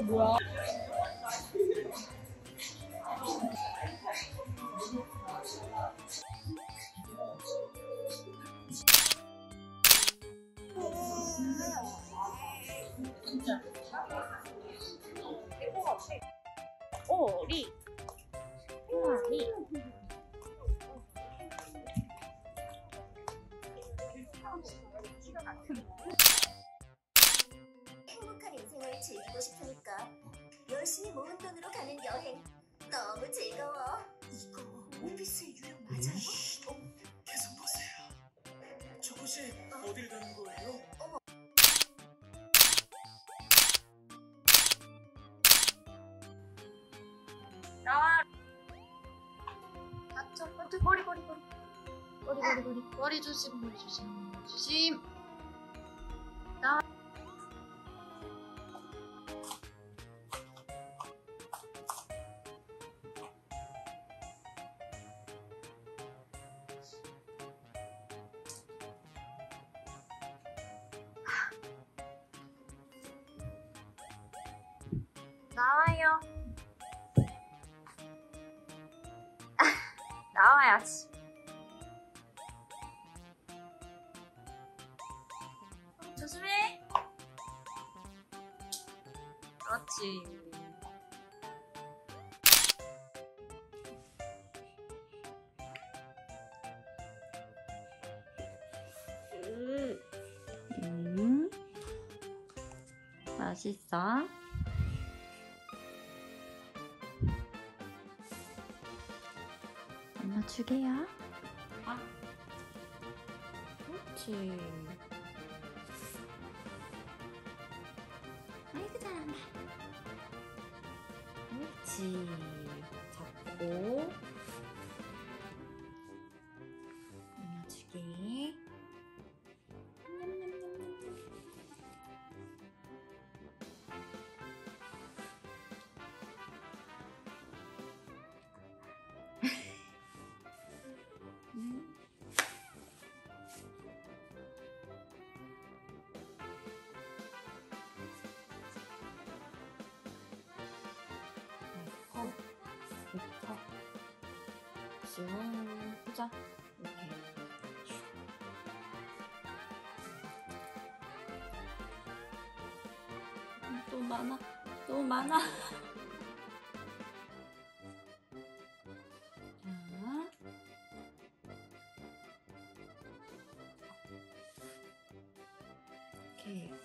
뭐야? 진짜. 오리. 오리. 행복한 인생을 즐기고 싶으니까 열심히 모은 돈으로 가는 여행 너무 즐거워. 이거 오피스의 유형 맞아요? 계속 보세요. 저곳이 어딜 가는 거예요? 나와. 맞죠? 머리. 머리 조심. 나와. 나와요. 나와야지. 조심해. 그렇지. 맛있어? 엄마 주게요. 아, 그렇지. 아이고 잘한다. 그렇지. 잡고 엄마 주게. 이렇게 쭉 보자. 이렇게 또 많아. 이렇게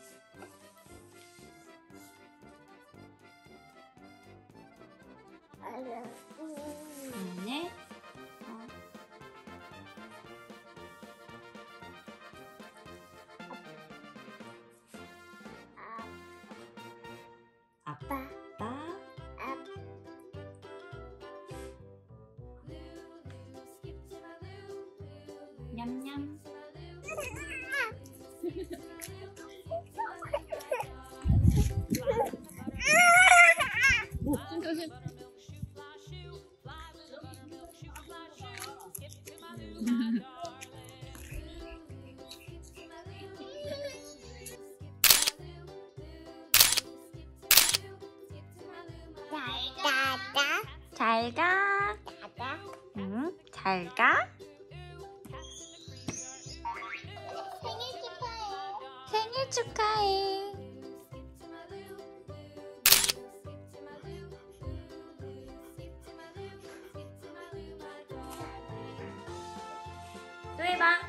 네. 아빠. 냠냠. 조심. 잘 가. 응, 잘 가. 생일 축하해. 또 해봐.